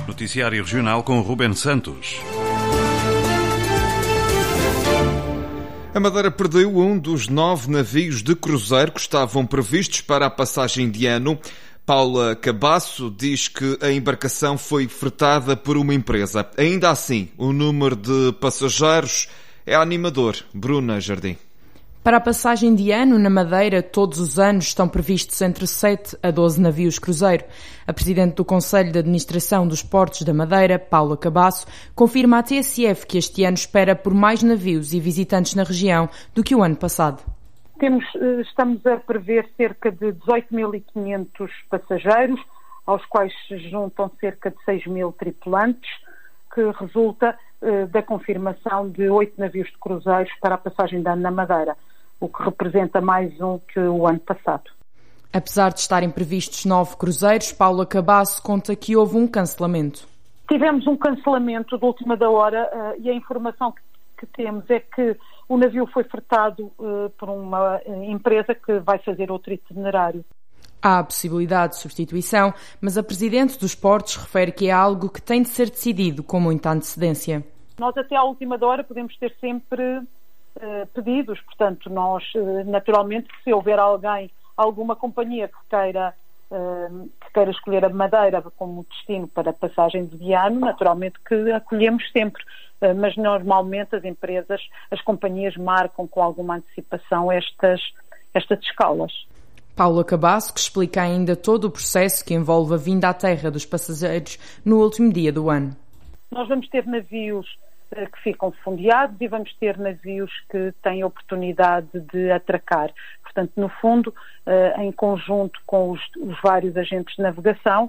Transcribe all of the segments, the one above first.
Noticiário Regional com Ruben Santos. A Madeira perdeu um dos 9 navios de cruzeiro que estavam previstos para a passagem de ano. Paula Cabasso diz que a embarcação foi fretada por uma empresa. Ainda assim, o número de passageiros é animador. Bruna Jardim. Para a passagem de ano, na Madeira, todos os anos estão previstos entre 7 a 12 navios cruzeiro. A Presidente do Conselho de Administração dos Portos da Madeira, Paula Cabasso, confirma à TSF que este ano espera por mais navios e visitantes na região do que o ano passado. Estamos a prever cerca de 18.500 passageiros, aos quais se juntam cerca de 6.000 tripulantes, que resulta da confirmação de 8 navios de cruzeiros para a passagem de ano na Madeira, o que representa mais um que o ano passado. Apesar de estarem previstos 9 cruzeiros, Paula Cabasso conta que houve um cancelamento. Tivemos um cancelamento de última da hora e a informação que temos é que o navio foi fretado por uma empresa que vai fazer outro itinerário. Há a possibilidade de substituição, mas a Presidente dos Portos refere que é algo que tem de ser decidido com muita antecedência. Nós até à última da hora podemos ter sempre pedidos, portanto nós naturalmente se houver alguma companhia que queira escolher a Madeira como destino para a passagem de ano, naturalmente que acolhemos sempre, mas normalmente as companhias marcam com alguma antecipação estas escalas. Paula Cabasso, que explica ainda todo o processo que envolve a vinda à terra dos passageiros no último dia do ano. Nós vamos ter navios que ficam fundeados e vamos ter navios que têm a oportunidade de atracar. Portanto, no fundo, em conjunto com os vários agentes de navegação,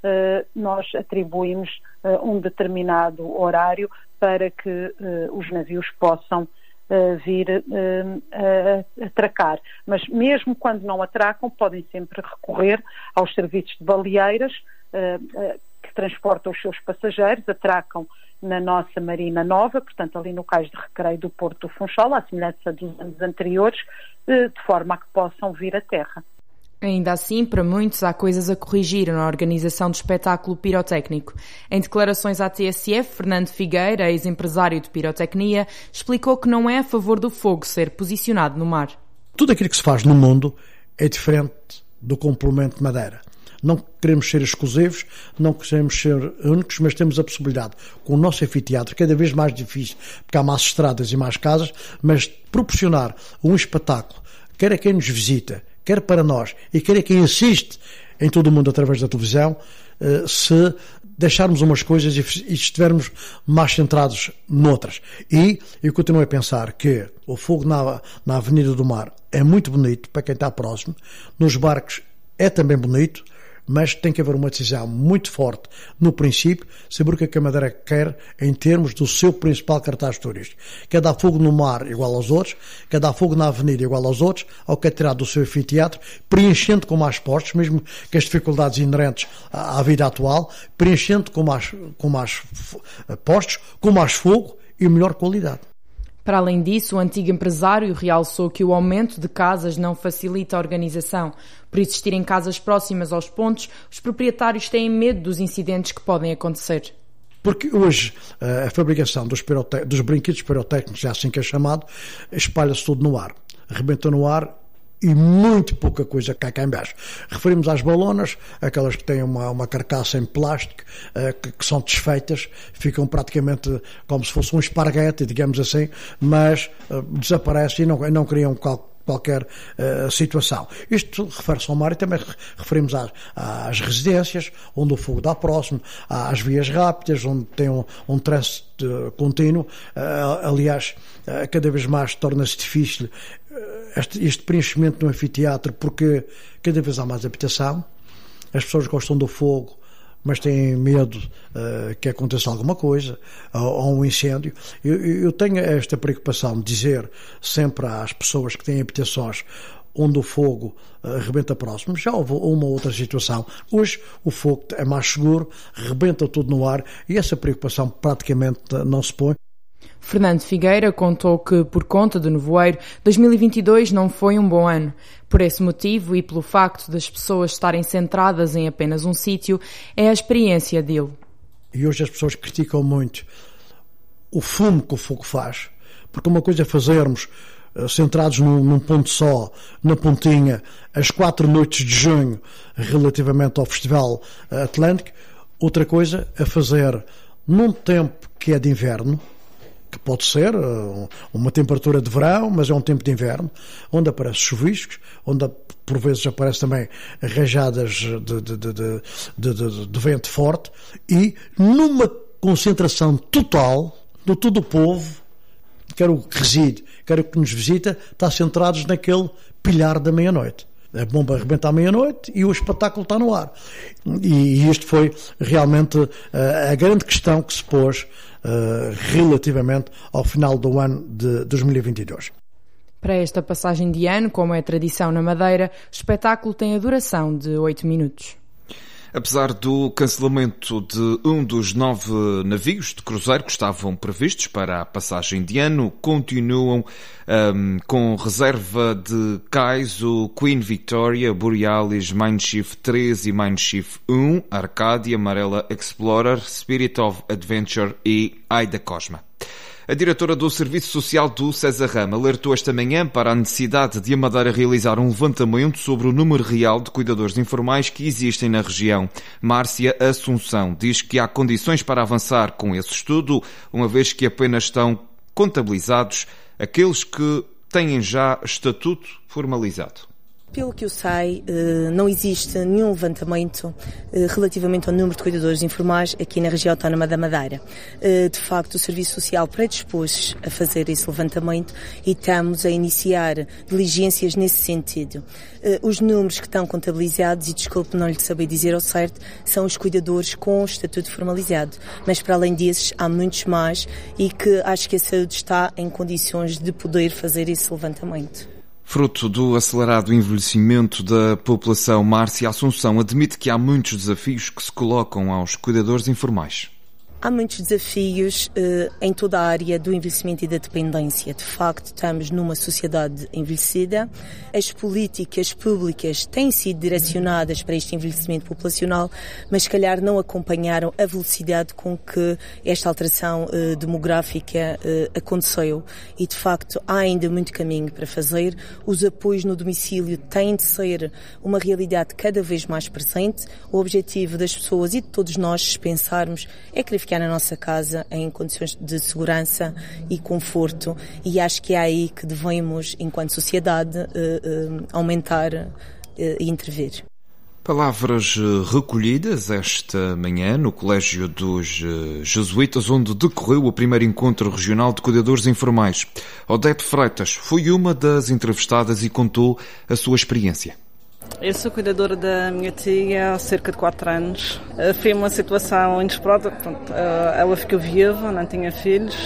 nós atribuímos um determinado horário para que os navios possam vir a atracar. Mas mesmo quando não atracam, podem sempre recorrer aos serviços de baleeiras que transportam os seus passageiros, atracam na nossa Marina Nova, portanto ali no cais de recreio do Porto do Funchal, à semelhança dos anos anteriores, de forma a que possam vir à terra. Ainda assim, para muitos há coisas a corrigir na organização do espetáculo pirotécnico. Em declarações à TSF, Fernando Figueira, ex-empresário de pirotecnia, explicou que não é a favor do fogo ser posicionado no mar. Tudo aquilo que se faz no mundo é diferente do complemento de Madeira. Não queremos ser exclusivos, não queremos ser únicos, mas temos a possibilidade, com o nosso anfiteatro, cada vez mais difícil, porque há mais estradas e mais casas, mas proporcionar um espetáculo, quer a quem nos visita, quer para nós e quer a quem assiste em todo o mundo através da televisão, se deixarmos umas coisas e estivermos mais centrados noutras. E eu continuo a pensar que o fogo na Avenida do Mar é muito bonito para quem está próximo, nos barcos é também bonito, mas tem que haver uma decisão muito forte no princípio, saber o que a Madeira quer em termos do seu principal cartaz turístico. Quer dar fogo no mar igual aos outros, quer dar fogo na avenida igual aos outros, ou quer tirar do seu anfiteatro, preenchendo com mais postos, mesmo que as dificuldades inerentes à vida atual, preenchendo com mais postos, com mais fogo e melhor qualidade. Para além disso, o antigo empresário realçou que o aumento de casas não facilita a organização. Por existirem casas próximas aos pontos, os proprietários têm medo dos incidentes que podem acontecer. Porque hoje a fabricação dos brinquedos pirotécnicos, é assim que é chamado, espalha-se tudo no ar. Rebenta no ar e muito pouca coisa cai cá em baixo. Referimos às balonas, aquelas que têm uma carcaça em plástico, que são desfeitas, ficam praticamente como se fosse um esparguete, digamos assim, mas desaparecem e não criam qualquer situação. Isto refere-se ao mar e também referimos às residências, onde o fogo dá próximo, às vias rápidas, onde tem um trânsito contínuo. Aliás, cada vez mais torna-se difícil este preenchimento no anfiteatro, porque cada vez há mais habitação, as pessoas gostam do fogo, mas têm medo que aconteça alguma coisa, ou um incêndio. Eu tenho esta preocupação de dizer sempre às pessoas que têm habitações onde o fogo rebenta próximo. Já houve uma outra situação. Hoje o fogo é mais seguro, rebenta tudo no ar e essa preocupação praticamente não se põe. Fernando Figueira contou que, por conta do nevoeiro, 2022 não foi um bom ano. Por esse motivo e pelo facto das pessoas estarem centradas em apenas um sítio, é a experiência dele. e hoje as pessoas criticam muito o fumo que o fogo faz, porque uma coisa é fazermos centrados num ponto só, na pontinha, as 4 noites de junho relativamente ao Festival Atlântico. Outra coisa é fazer num tempo que é de inverno, que pode ser uma temperatura de verão, mas é um tempo de inverno, onde aparecem chuviscos, onde por vezes aparecem também rajadas de vento forte, e numa concentração total de todo o povo, quer o que reside, quer o que nos visita, está centrados naquele pilhar da meia-noite. A bomba arrebenta à meia-noite e o espetáculo está no ar. E isto foi realmente a grande questão que se pôs relativamente ao final do ano de 2022. Para esta passagem de ano, como é tradição na Madeira, o espetáculo tem a duração de 8 minutos. Apesar do cancelamento de um dos 9 navios de cruzeiro que estavam previstos para a passagem de ano, continuam com reserva de cais o Queen Victoria, Borealis, Mein Schiff 3 e Mein Schiff 1, Arcadia, Marella Explorer, Spirit of Adventure e Aida Cosma. A diretora do Serviço Social do César Rama alertou esta manhã para a necessidade de a Madeira realizar um levantamento sobre o número real de cuidadores informais que existem na região. Márcia Assunção diz que há condições para avançar com esse estudo, uma vez que apenas estão contabilizados aqueles que têm já estatuto formalizado. Pelo que eu sei, não existe nenhum levantamento relativamente ao número de cuidadores informais aqui na região autónoma da Madeira. De facto, o Serviço Social predispôs a fazer esse levantamento e estamos a iniciar diligências nesse sentido. Os números que estão contabilizados, e desculpe não lhe saber dizer ao certo, são os cuidadores com estatuto formalizado. Mas para além desses, há muitos mais e que acho que a saúde está em condições de poder fazer esse levantamento. Fruto do acelerado envelhecimento da população, Márcia Assunção admite que há muitos desafios que se colocam aos cuidadores informais. Há muitos desafios em toda a área do envelhecimento e da dependência. De facto, estamos numa sociedade envelhecida. As políticas públicas têm sido direcionadas para este envelhecimento populacional, mas se calhar não acompanharam a velocidade com que esta alteração demográfica aconteceu. E, de facto, há ainda muito caminho para fazer. Os apoios no domicílio têm de ser uma realidade cada vez mais presente. O objetivo das pessoas e de todos nós, se pensarmos, é querer ficar na nossa casa em condições de segurança e conforto, e acho que é aí que devemos, enquanto sociedade, aumentar e intervir. Palavras recolhidas esta manhã no Colégio dos Jesuítas, onde decorreu o primeiro encontro regional de cuidadores informais. Odete Freitas foi uma das entrevistadas e contou a sua experiência. Eu sou cuidadora da minha tia há cerca de 4 anos. Foi uma situação inesperada. Ela ficou viúva, não tinha filhos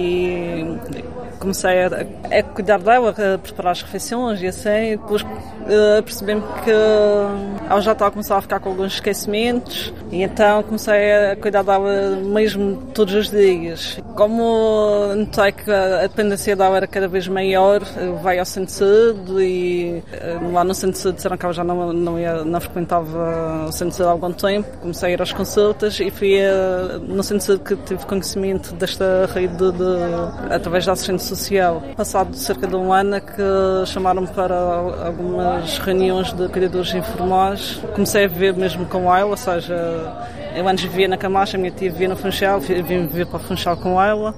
e comecei a cuidar dela, a preparar as refeições e assim. Depois percebi-me que ela já estava a começar a ficar com alguns esquecimentos e então comecei a cuidar dela mesmo todos os dias. Como notei que a dependência dela era cada vez maior, veio ao centro de saúde e lá no centro de saúde disseram que ela já não frequentava o centro de saúde há algum tempo. Comecei a ir às consultas e fui no centro de saúde que tive conhecimento desta rede através da assistente social. Passado cerca de um ano que chamaram-me para algumas reuniões de cuidadores informais. Comecei a viver mesmo com ela, ou seja, eu antes vivia na Camacha, a minha tia vivia no Funchal, vim viver para o Funchal com ela.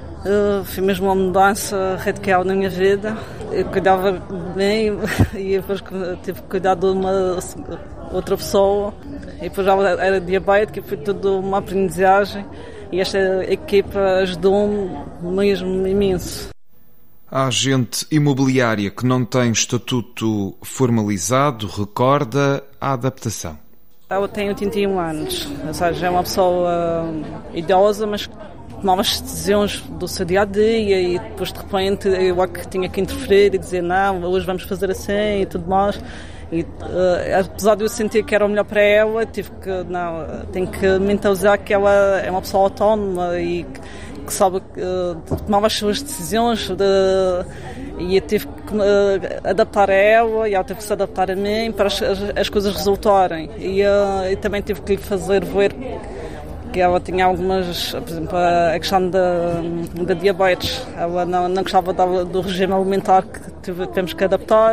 Foi mesmo uma mudança radical na minha vida. Eu cuidava bem e depois tive que cuidar de uma outra pessoa. E depois ela era diabética, foi tudo uma aprendizagem e esta equipa ajudou-me mesmo imenso. A agente imobiliária que não tem estatuto formalizado recorda a adaptação. Ela tem 81 anos, ou seja, é uma pessoa idosa, mas tomava as decisões do seu dia-a-dia e depois de repente eu que tinha que interferir e dizer não, hoje vamos fazer assim e tudo mais. E, apesar de eu sentir que era o melhor para ela, tenho que mentalizar que ela é uma pessoa autónoma e que sabe tomava as suas decisões e eu tive que adaptar a ela e ela teve que se adaptar a mim para as coisas resultarem. E também tive que lhe fazer ver que ela tinha algumas, por exemplo, a questão da diabetes. Ela não gostava do regime alimentar que tivemos que adaptar.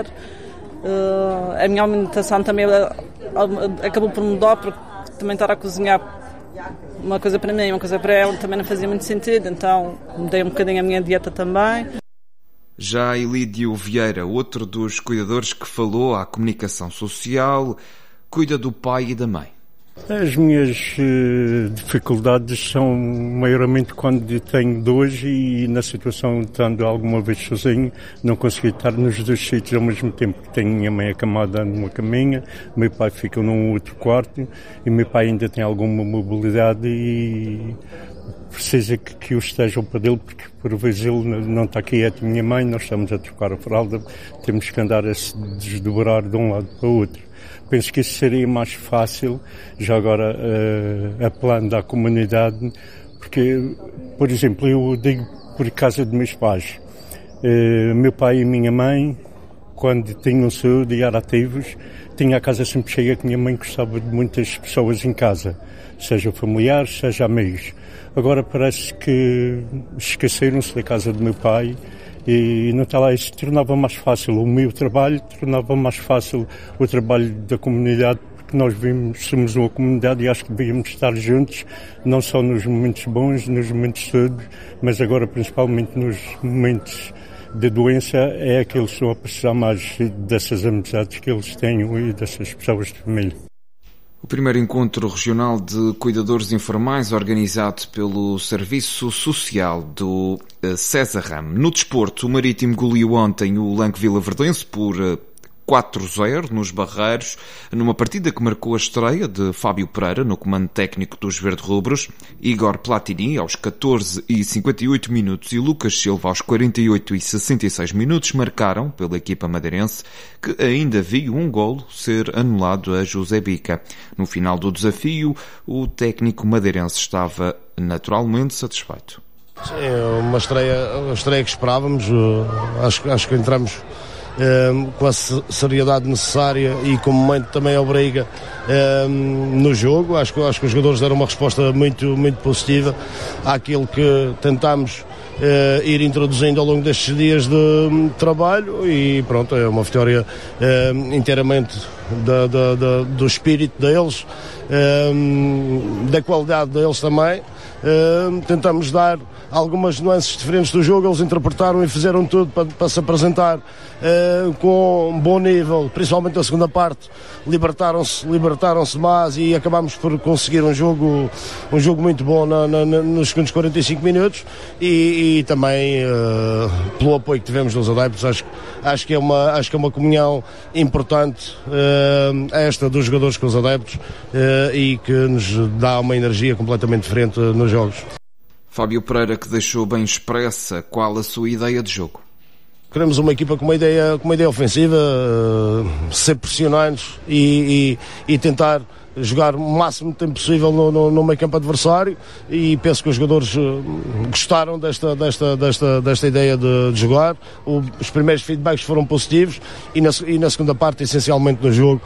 A minha alimentação também acabou por mudar, porque também estar a cozinhar uma coisa para mim, uma coisa para ela, também não fazia muito sentido, então mudei um bocadinho a minha dieta também. Já Elídio Vieira, outro dos cuidadores que falou à comunicação social, cuida do pai e da mãe. As minhas dificuldades são maiormente quando tenho dois e na situação estando alguma vez sozinho, não consegui estar nos dois sítios ao mesmo tempo. Tenho minha mãe acamada numa caminha, meu pai fica num outro quarto e meu pai ainda tem alguma mobilidade e precisa que eu esteja ao pé dele, porque por vezes ele não está quieto. Minha mãe, nós estamos a trocar a fralda, temos que andar a se desdobrar de um lado para o outro. Penso que isso seria mais fácil, já agora apelando à comunidade, porque, por exemplo, eu digo por casa de meus pais, meu pai e minha mãe, quando tinham saúde e eram ativos, tinha a casa sempre cheia, que minha mãe gostava de muitas pessoas em casa, seja familiares, seja amigos. Agora parece que esqueceram-se da casa do meu pai, e não está lá, isso tornava mais fácil o meu trabalho, tornava mais fácil o trabalho da comunidade, porque nós somos uma comunidade e acho que devíamos estar juntos, não só nos momentos bons, nos momentos todos, mas agora principalmente nos momentos de doença, é que eles estão a precisar mais dessas amizades que eles têm e dessas pessoas de família. O primeiro encontro regional de cuidadores informais organizado pelo Serviço Social do César. No desporto, o Marítimo goleou ontem o Lanque Vilaverdense por 4-0 nos Barreiros, numa partida que marcou a estreia de Fábio Pereira no comando técnico dos verde-rubros. Igor Platini aos 14 e 58 minutos e Lucas Silva aos 48 e 66 minutos marcaram pela equipa madeirense, que ainda viu um golo ser anulado a José Bica. No final do desafio, o técnico madeirense estava naturalmente satisfeito. Sim, é uma estreia que esperávamos. Acho que entramos com a seriedade necessária e com o momento também obriga no jogo. Acho que os jogadores deram uma resposta muito, muito positiva àquilo que tentámos ir introduzindo ao longo destes dias de trabalho e pronto, é uma vitória inteiramente do espírito deles, da qualidade deles também. Tentamos dar algumas nuances diferentes do jogo, eles interpretaram e fizeram tudo para se apresentar com um bom nível, principalmente na segunda parte. Libertaram-se mais e acabámos por conseguir um jogo muito bom nos segundos 45 minutos e também pelo apoio que tivemos dos adeptos. Acho que é uma comunhão importante esta dos jogadores com os adeptos e que nos dá uma energia completamente diferente nos jogos. Fábio Pereira, que deixou bem expressa qual a sua ideia de jogo. Queremos uma equipa com uma ideia ofensiva, ser pressionantes e tentar jogar o máximo de tempo possível no meio campo adversário e penso que os jogadores gostaram desta ideia de jogar. Os primeiros feedbacks foram positivos e na segunda parte, essencialmente no jogo,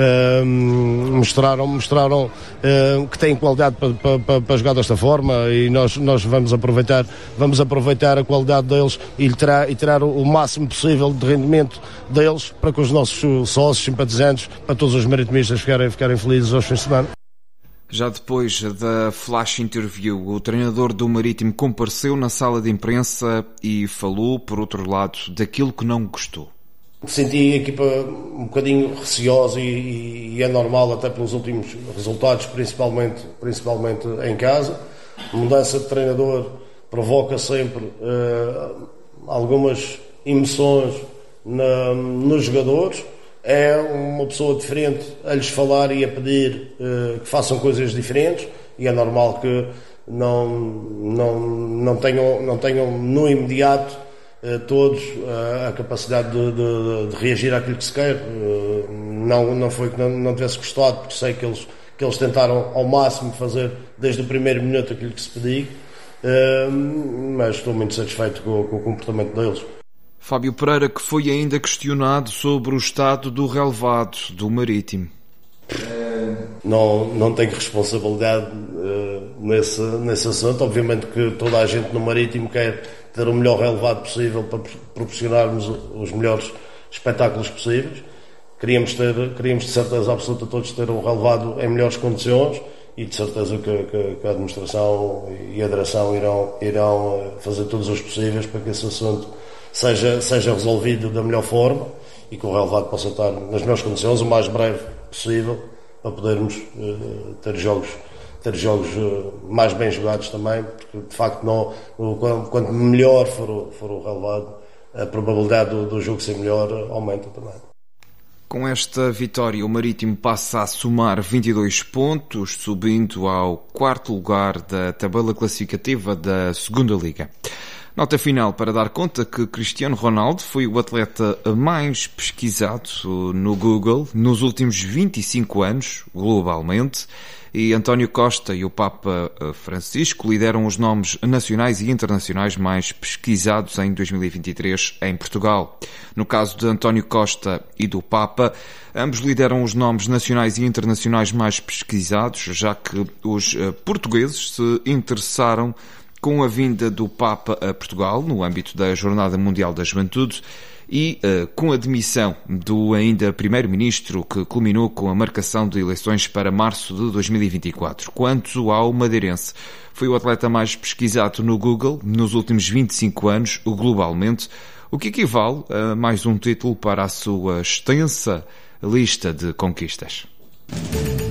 mostraram que têm qualidade para jogar desta forma e nós vamos aproveitar a qualidade deles e tirar o máximo possível de rendimento deles para que os nossos sócios, simpatizantes, para todos os maritimistas ficarem felizes aos fins de semana. Já depois da flash interview, o treinador do Marítimo compareceu na sala de imprensa e falou, por outro lado, daquilo que não gostou. Senti a equipa um bocadinho receosa e é normal até pelos últimos resultados, principalmente em casa. A mudança de treinador provoca sempre algumas emoções nos jogadores. É uma pessoa diferente a lhes falar e a pedir que façam coisas diferentes e é normal que não tenham no imediato todos a capacidade de reagir àquilo que se quer. Não foi que não tivesse gostado, porque sei que eles tentaram ao máximo fazer desde o primeiro minuto aquilo que se pedia, mas estou muito satisfeito com o comportamento deles. Fábio Pereira, que foi ainda questionado sobre o estado do relevado do Marítimo. Não tenho responsabilidade nesse assunto. Obviamente que toda a gente no Marítimo quer ter o melhor relevado possível para proporcionarmos os melhores espetáculos possíveis. Queríamos de certeza absoluta todos ter um relevado em melhores condições e de certeza que a administração e a direção irão fazer todos os possíveis para que esse assunto seja resolvido da melhor forma e que o relevado possa estar nas melhores condições, o mais breve possível, para podermos ter jogos mais bem jogados também, porque de facto quanto melhor for o relevado, a probabilidade do jogo ser melhor aumenta também. Com esta vitória, o Marítimo passa a somar 22 pontos, subindo ao 4º lugar da tabela classificativa da Segunda Liga. Nota final para dar conta que Cristiano Ronaldo foi o atleta mais pesquisado no Google nos últimos 25 anos, globalmente, e António Costa e o Papa Francisco lideram os nomes nacionais e internacionais mais pesquisados em 2023 em Portugal. No caso de António Costa e do Papa, ambos lideram os nomes nacionais e internacionais mais pesquisados, já que os portugueses se interessaram com a vinda do Papa a Portugal, no âmbito da Jornada Mundial da Juventude, e com a demissão do ainda Primeiro-Ministro, que culminou com a marcação de eleições para março de 2024. Quanto ao madeirense, foi o atleta mais pesquisado no Google nos últimos 25 anos, globalmente, o que equivale a mais um título para a sua extensa lista de conquistas.